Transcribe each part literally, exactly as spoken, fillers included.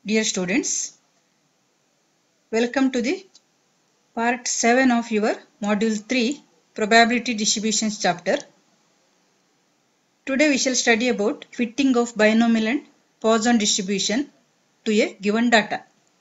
Dear students, welcome to the part seven of your module three probability distributions chapter. Today we shall study about fitting of binomial and Poisson distribution to a given data.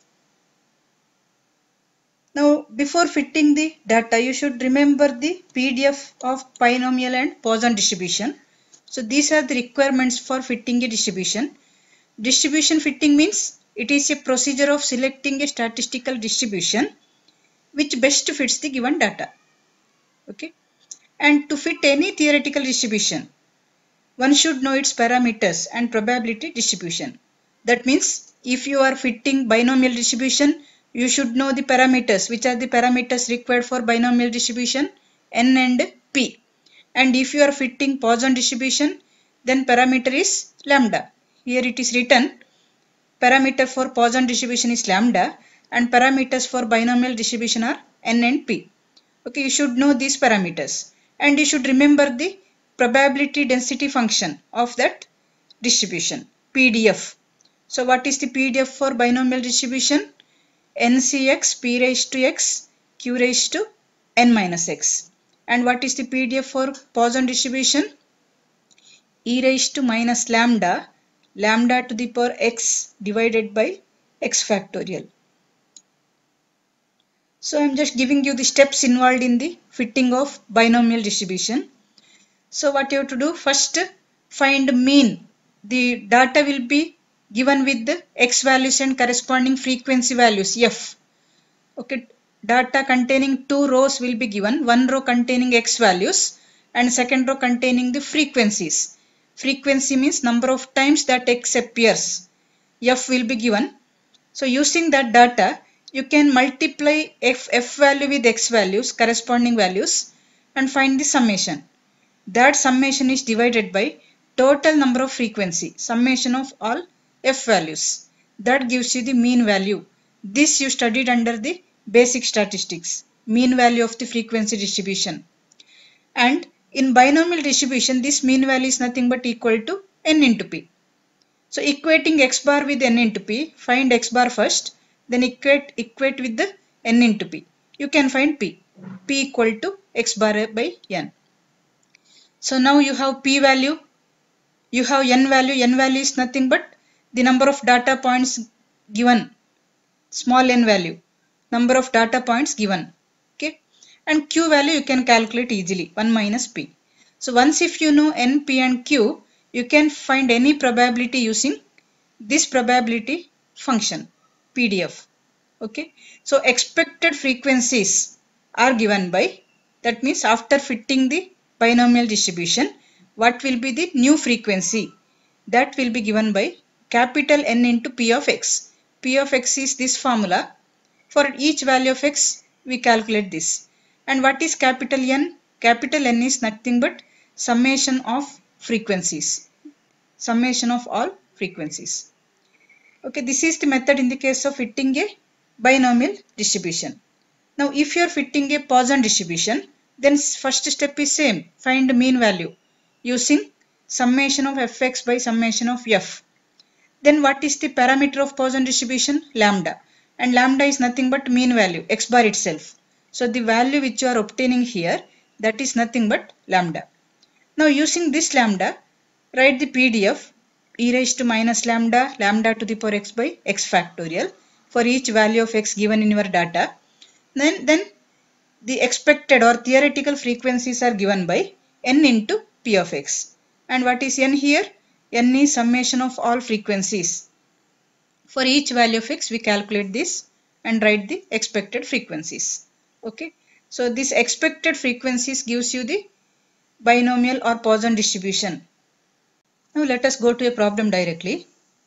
Now before fitting the data you should remember the P D F of binomial and Poisson distribution. So these are the requirements for fitting a distribution. Distribution fitting means it is a procedure of selecting a statistical distribution which best fits the given data. Okay, and to fit any theoretical distribution, one should know its parameters and probability distribution. That means if you are fitting binomial distribution, you should know the parameters. Which are the parameters required for binomial distribution? N and P. And if you are fitting Poisson distribution, then parameter is lambda. Here it is written parameter for Poisson distribution is lambda and parameters for binomial distribution are N and P. Okay, you should know these parameters and you should remember the probability density function of that distribution, P D F. So what is the P D F for binomial distribution? N C x P raised to x Q raised to N minus x. And what is the P D F for Poisson distribution? E raised to minus lambda, lambda to the power x divided by x factorial. So I am just giving you the steps involved in the fitting of binomial distribution. So what you have to do, first find mean. The data will be given with the x values and corresponding frequency values f. Okay, data containing two rows will be given, one row containing x values and second row containing the frequencies. Frequency means number of times that x appears. F will be given. So using that data, you can multiply f, f value with x values, corresponding values, and find the summation. That summation is divided by total number of frequency, summation of all f values. That gives you the mean value. This you studied under the basic statistics, mean value of the frequency distribution. And in binomial distribution, this mean value is nothing but equal to n into p. So equating x bar with n into p, find x bar first, then equate, equate with the n into p. You can find p. P equal to x bar by n. So now you have p value, you have n value. N value is nothing but the number of data points given, small n value, number of data points given. Okay, and q value you can calculate easily, one minus p. So once if you know n, p and q, you can find any probability using this probability function, P D F. Okay, so expected frequencies are given by, that means after fitting the binomial distribution, what will be the new frequency? That will be given by capital N into P of x. P of x is this formula. For each value of x, we calculate this. And what is capital N? Capital N is nothing but summation of frequencies. Summation of all frequencies. Okay, this is the method in the case of fitting a binomial distribution. Now if you are fitting a Poisson distribution, then first step is same, find mean value using summation of fx by summation of f. Then what is the parameter of Poisson distribution? Lambda. And lambda is nothing but mean value, x bar itself. So the value which you are obtaining here, that is nothing but lambda. Now using this lambda, write the P D F, e raised to minus lambda, lambda to the power x by x factorial for each value of x given in your data. Then, then the expected or theoretical frequencies are given by n into p of x. And what is n here? N is summation of all frequencies. For each value of x, we calculate this and write the expected frequencies. Okay, so this expected frequencies gives you the binomial or Poisson distribution. Now let us go to a problem directly.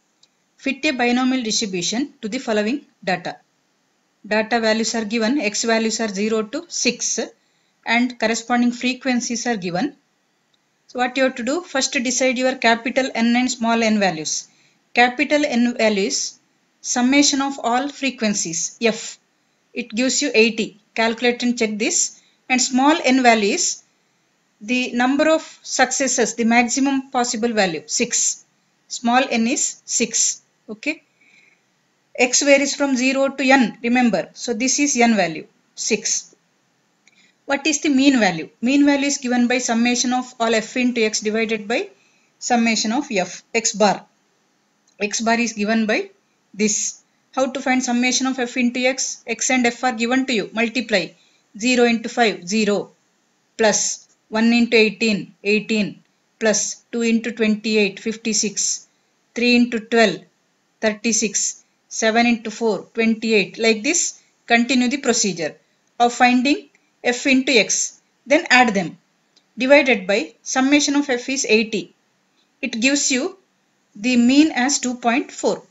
Fit a binomial distribution to the following data. Data values are given, x values are zero to six and corresponding frequencies are given. So what you have to do, first decide your capital N and small n values. Capital N value is summation of all frequencies, f. It gives you eighty. Calculate and check this. And small n value is the number of successes, the maximum possible value, six. Small n is six. Okay. X varies from zero to n, remember. So this is n value, six. What is the mean value? Mean value is given by summation of all f into x divided by summation of f, x bar. X bar is given by this. How to find summation of f into x? X and f are given to you. Multiply. zero into five, zero. Plus one into eighteen, eighteen. Plus two into twenty-eight, fifty-six. three into twelve, thirty-six. seven into four, twenty-eight. Like this, continue the procedure of finding f into x. Then add them. Divided by summation of f is eighty. It gives you the mean as two point four.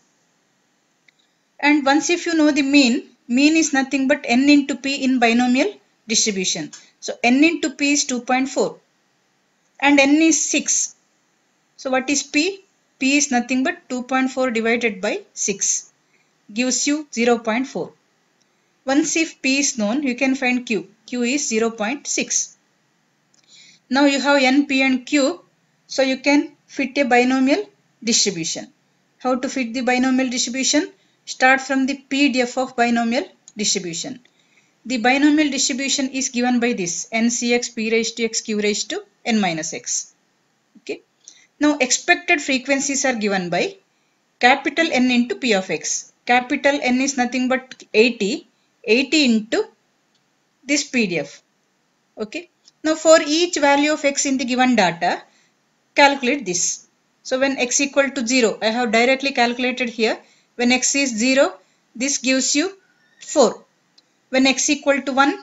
And once if you know the mean, mean is nothing but n into p in binomial distribution. So n into p is two point four and n is six. So what is p? P is nothing but two point four divided by six. Gives you zero point four. Once if p is known, you can find q. Q is zero point six. Now you have n, p and q. So you can fit a binomial distribution. How to fit the binomial distribution? Start from the P D F of binomial distribution. The binomial distribution is given by this n c x p raised to x q raised to n minus x. Okay. Now expected frequencies are given by capital N into p of x. Capital N is nothing but eighty. eighty into this P D F. Okay. Now for each value of x in the given data, calculate this. So when x equal to zero, I have directly calculated here. When x is zero, this gives you four. When x equal to one,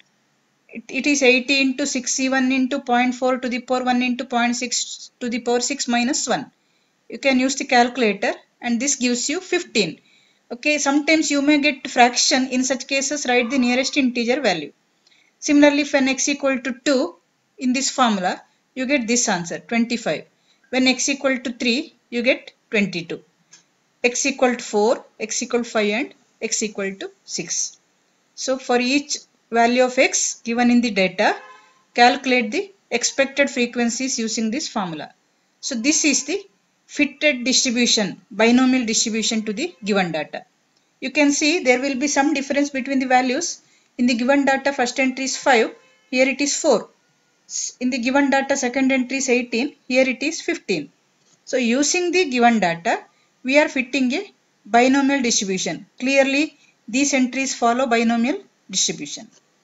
it, it is eighty into sixty-one into zero point four to the power one into zero point six to the power six minus one. You can use the calculator and this gives you fifteen. Okay, sometimes you may get fraction. In such cases, write the nearest integer value. Similarly, when x equal to two, in this formula, you get this answer, twenty-five. When x equal to three, you get twenty-two. X equal to four, x equal to five and x equal to six. So for each value of x given in the data, calculate the expected frequencies using this formula. So this is the fitted distribution, binomial distribution to the given data. You can see there will be some difference between the values. In the given data, first entry is five, here it is four. In the given data, second entry is eighteen, here it is fifteen. So using the given data, we are fitting a binomial distribution. Clearly, these entries follow binomial distribution.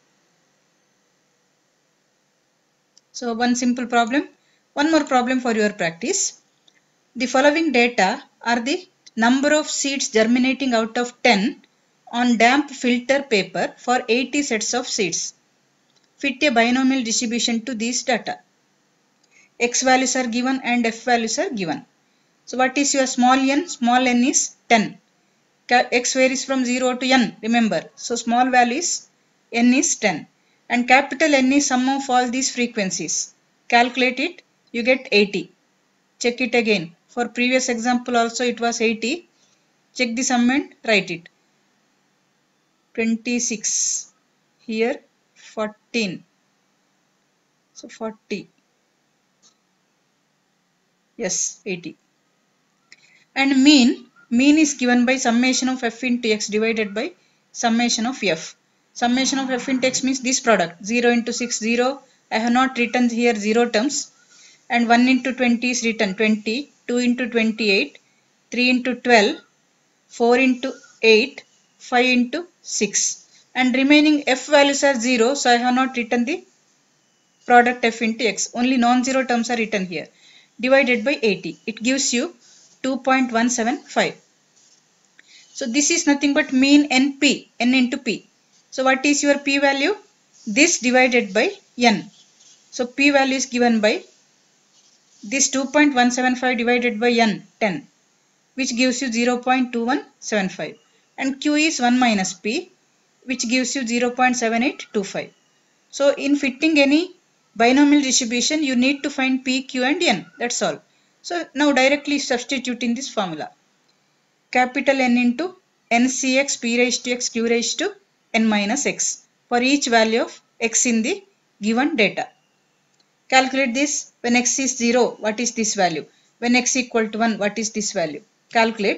So one simple problem. One more problem for your practice. The following data are the number of seeds germinating out of ten on damp filter paper for eighty sets of seeds. Fit a binomial distribution to these data. X values are given and F values are given. So what is your small n? Small n is ten. X varies from zero to n, remember. So small value is n is ten. And capital N is sum of all these frequencies. Calculate it, you get eighty. Check it again. For previous example also it was eighty. Check the sum and write it. twenty-six. Here fourteen. So forty. Yes, eighty. And mean, mean is given by summation of f into x divided by summation of f. Summation of f into x means this product. zero into six, zero. I have not written here zero terms. And one into twenty is written twenty. two into twenty-eight. three into twelve. four into eight. five into six. And remaining f values are zero. So I have not written the product f into x. Only non-zero terms are written here. Divided by eighty. It gives you two point one seven five. So this is nothing but mean N P, n into p. So what is your p value? This divided by n. So p value is given by this two point one seven five divided by n, ten, which gives you zero point two one seven five. And q is one minus p, which gives you zero point seven eight two five. So in fitting any binomial distribution, you need to find p, q and n. That's all. So now directly substitute in this formula. Capital N into n c x p raised to x q raised to n minus x for each value of x in the given data. Calculate this. When x is zero, what is this value? When x equal to one, what is this value? Calculate.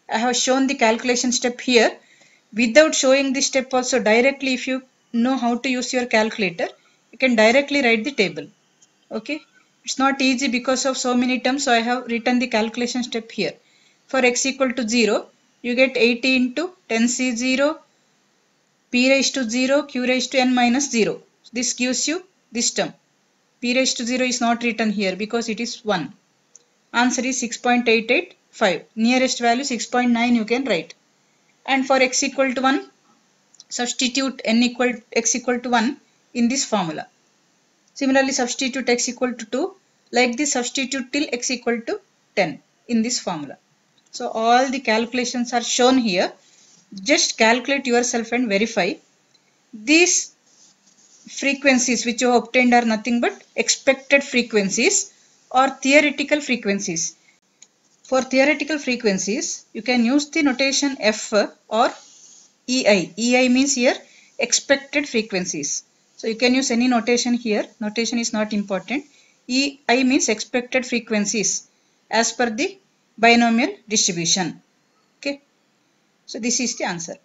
I have shown the calculation step here. Without showing the step also, directly if you know how to use your calculator, you can directly write the table. Okay, it's not easy because of so many terms, so I have written the calculation step here. For x equal to zero, you get eighty into ten c zero, p raised to zero, q raised to n minus zero. This gives you this term. P raised to zero is not written here because it is one. Answer is six point eight eight five. Nearest value six point nine you can write. And for x equal to one, substitute n equal x equal to one in this formula. Similarly, substitute x equal to two. Like this, substitute till x equal to ten in this formula. So all the calculations are shown here. Just calculate yourself and verify. These frequencies which you have obtained are nothing but expected frequencies or theoretical frequencies. For theoretical frequencies, you can use the notation F or E I. E I means here expected frequencies. So you can use any notation here. Notation is not important. E I means expected frequencies as per the binomial distribution. Okay. So this is the answer.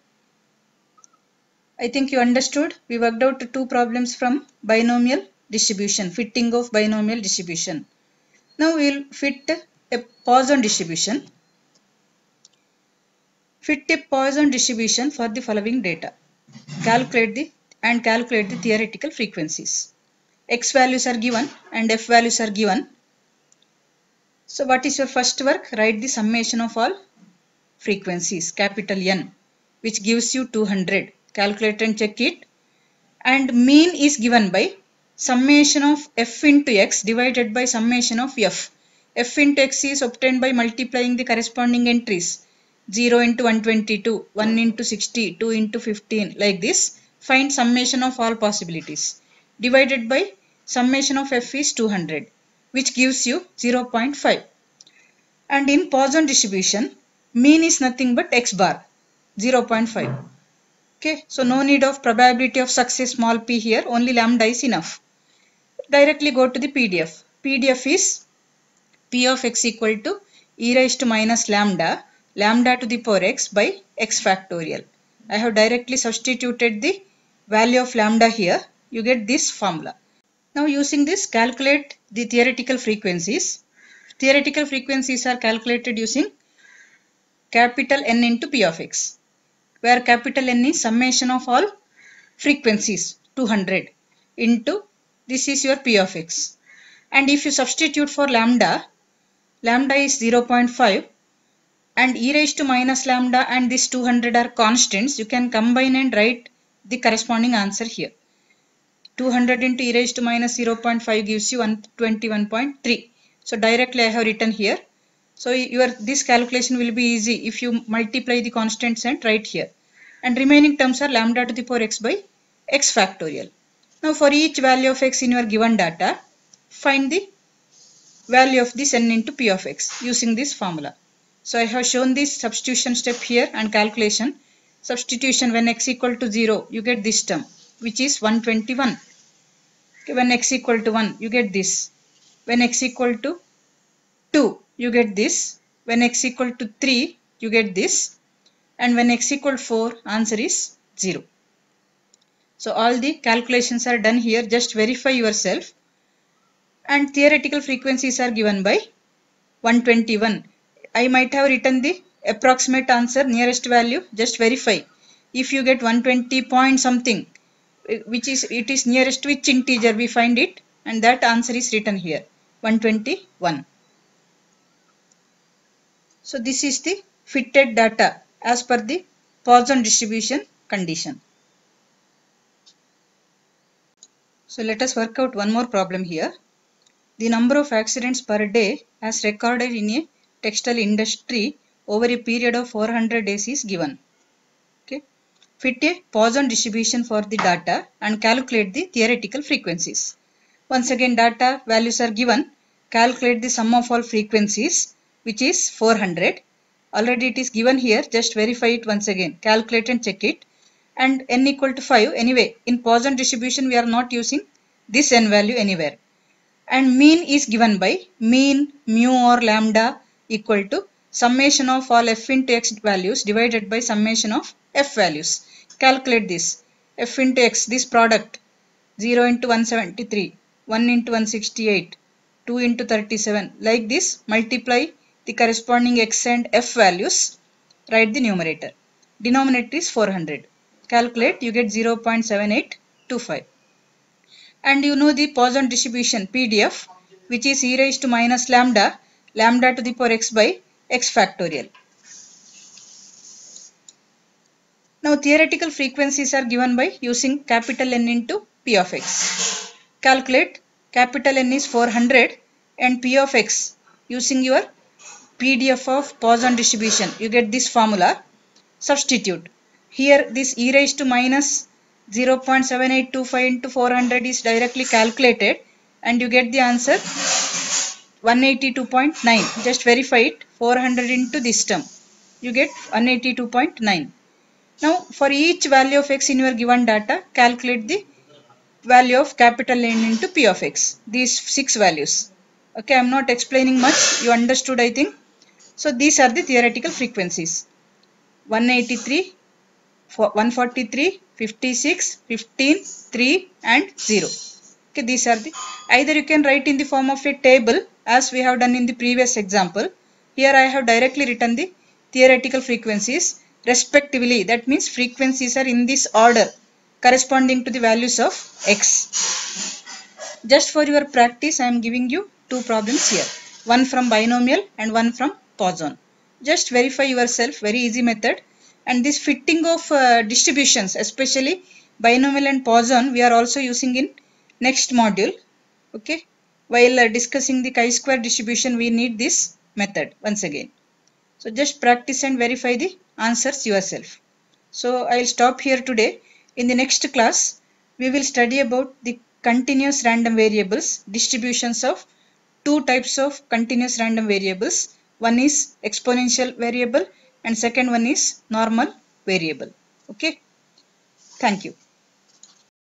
I think you understood. We worked out two problems from binomial distribution, fitting of binomial distribution. Now we will fit a Poisson distribution. Fit a Poisson distribution for the following data. Calculate the and calculate the theoretical frequencies. X values are given and F values are given. So what is your first work? Write the summation of all frequencies, capital N, which gives you two hundred. Calculate and check it. And mean is given by summation of F into X divided by summation of F. F into X is obtained by multiplying the corresponding entries. zero into one hundred twenty-two, one into sixty, two into fifteen, like this. Find summation of all possibilities. Divided by summation of F is two hundred, which gives you zero point five. And in Poisson distribution, mean is nothing but X bar, zero point five. Okay, so no need of probability of success small p here, only lambda is enough. Directly go to the P D F. P D F is P of x equal to e raised to minus lambda, lambda to the power x by x factorial. I have directly substituted the value of lambda here. You get this formula. Now using this, calculate the theoretical frequencies. Theoretical frequencies are calculated using capital N into P of x, where capital N is summation of all frequencies, two hundred, into this is your P of x. And if you substitute for lambda, lambda is zero point five and e raised to minus lambda and this two hundred are constants. You can combine and write the corresponding answer here. two hundred into e raised to minus zero point five gives you one hundred twenty-one point three. So directly I have written here. So your this calculation will be easy if you multiply the constants and write here. And remaining terms are lambda to the power x by x factorial. Now for each value of x in your given data, find the value of this n into P of x using this formula. So I have shown this substitution step here and calculation. Substitution when x equal to zero, you get this term, which is one hundred twenty-one. Okay, when x equal to one, you get this. When x equal to two, you get this. When x equal to three, you get this. And when x equal to four, answer is zero. So all the calculations are done here. Just verify yourself. And theoretical frequencies are given by one hundred twenty-one. I might have written the approximate answer, nearest value. Just verify. If you get one hundred twenty point something, which is it is nearest to which integer we find it, and that answer is written here, one hundred twenty-one. So this is the fitted data as per the Poisson distribution condition. So let us work out one more problem here. The number of accidents per day as recorded in a textile industry over a period of four hundred days is given. Okay. Fit a Poisson distribution for the data and calculate the theoretical frequencies. Once again, data values are given. Calculate the sum of all frequencies, which is four hundred. Already it is given here. Just verify it once again. Calculate and check it. And n equal to five. Anyway, in Poisson distribution, we are not using this n value anywhere. And mean is given by mean mu or lambda equal to summation of all f into x values divided by summation of f values. Calculate this. F into x, this product, zero into one seventy-three, one into one sixty-eight, two into thirty-seven. Like this, multiply the corresponding x and f values. Write the numerator. Denominator is four hundred. Calculate, you get zero point seven eight two five. And you know the Poisson distribution P D F, which is e raised to minus lambda, lambda to the power x by x factorial. Now theoretical frequencies are given by using capital N into P of x. Calculate, capital N is four hundred and P of x using your P D F of Poisson distribution. You get this formula. Substitute. Here this e raised to minus zero point seven eight two five into four hundred is directly calculated and you get the answer one eighty-two point nine. Just verify it. four hundred into this term. You get one eighty-two point nine. Now for each value of x in your given data, calculate the value of capital N into P of x. These six values. Okay, I am not explaining much. You understood, I think. So these are the theoretical frequencies. one eighty-three, one forty-three, fifty-six, fifteen, three and zero. Okay, these are the, either you can write in the form of a table as we have done in the previous example. Here I have directly written the theoretical frequencies respectively. That means frequencies are in this order corresponding to the values of x. Just for your practice, I am giving you two problems here. One from binomial and one from Poisson. Just verify yourself, very easy method. And this fitting of uh, distributions, especially binomial and Poisson, we are also using in next module. Okay, while uh, discussing the chi-square distribution, we need this method once again. So just practice and verify the answers yourself. So I will stop here today. In the next class, we will study about the continuous random variables, distributions of two types of continuous random variables. One is exponential variable and second one is normal variable. Okay. Thank you.